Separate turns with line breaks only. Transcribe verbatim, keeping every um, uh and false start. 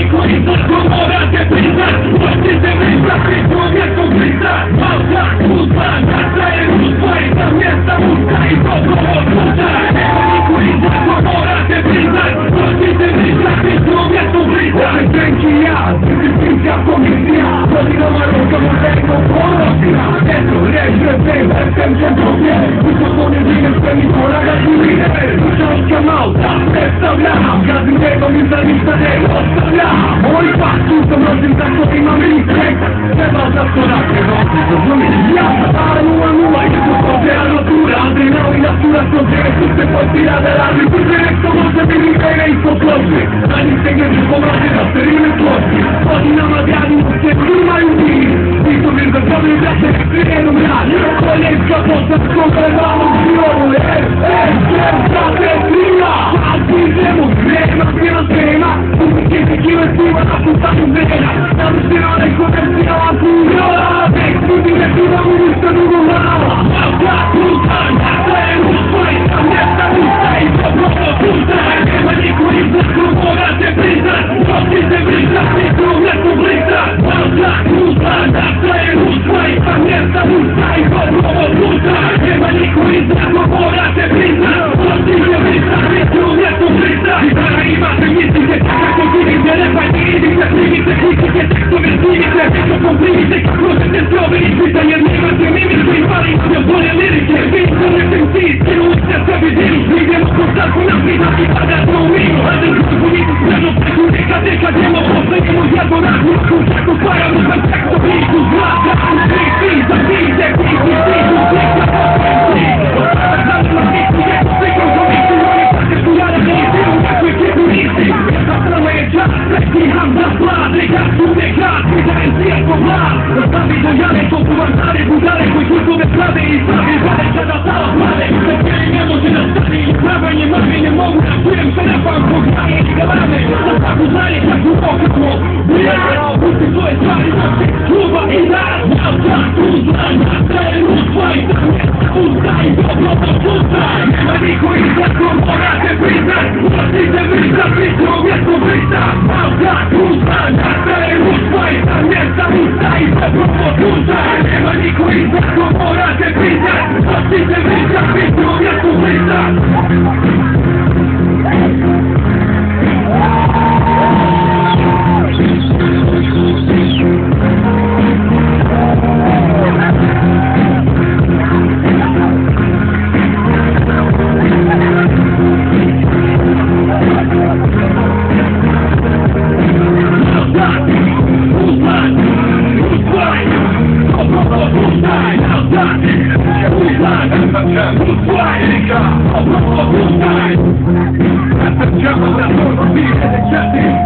niko izlaz, to morate priznat. Hoćete vrištati, to mjesto bliznat. Malta, Tuzla, Nasa je Rusva i ta mjesta Muska i Kosovo Tuzla. Nema niko izlaz, to morate priznat. Hoćete vrištati, to mjesto bliznat. Ove trenki ja, disciplinska komisija, godinama rokamo preko ponosina. Eto, reč, refren, FmJam dobje, uspokone zine sve mi koraga zine. Dušanska Malta, predstavljam, gazim nebom i za ništa ne ostavljam. Moj pas, tu sam rođen, tako imam respekt. Treba za to da se rođe, razumiješ? Ja sam stara nula nula i to svoje armatura. Adrenalina sura što žene su se postira da radi. Puće nešto možda bi mi mene ispod ploče. Na njih se gleđu pomlađe da se rime složi. Godinama djadimo se primaju mir. Nisu mir za dobri da se ne prijenu mrad. Koljenska posla s komplevalnom živoru. FmJam za te svima. Albu idemo grema, svima tema. Umike se kile svima na putanu vrena. Navršena neko versijala kujola. Tek ljudi ne pivamo ništa drugo mala. Malta, Tuzla, Nasa je Rusva i ta mjesta Muska i Kosovo Tuzla. Nema niko izlaz, to morate priznat. Hoćete vrištati, to mjesto bliznat. Malta, Tuzla, Nasa je Rusva i ta mjesta Muska i Kosovo Tuzla. Nema niko izlaz, to morate priznat. Hoćete vrištati, to mjesto bliznat. Gitara imate, mislite, kako živite, repajte, idite, primite, klikite, tekstove snimite, mikrofon primite, kako možete se overistvite, jer nemate mimike i pali sve bolje lirike. Vi ste retenci, skinuli ste sebi diru, idemo ko starku napizat i pada smo u miru. Hajde drugu nisu spremno preku, nekad nekad idemo, posledimo jedno na kuću, čako sparamo za teksto, pišu zlata, tri, tri, za pite, pišu, pišu, slika, posledci. Ostada zanima pisu, neko slikom za misu, oni tako su jada nisi, u kakvoj kipu nisi. Jedna strana je čas, preki ham za slad, neka su nekad, pridajem svijetko vlad. Ostavi do jane, to su vam stare budale, koji kućove prave i stave žale, kada tala pade. Sve ne može da stane, upravanje mrvi ne mogu da čujem se na pampu, graje i galame. Za svaku znanje, kakvu okretno, ujara, pusti svoje stvari, znači kluba i raz. Malta, Tuzla, Nasa je Rusva i ta mjesta Muska i Kosovo Tuzla. Nema niko izlaz, to morate priznat. Hoćete vrištati, to mjesto bliznat. Malta, Tuzla, Nasa je Rusva i ta mjesta Muska i Kosovo Tuzla. Nema niko izlaz, to morate priznat. Hoćete vrištati, to mjesto bliznat. FmJam,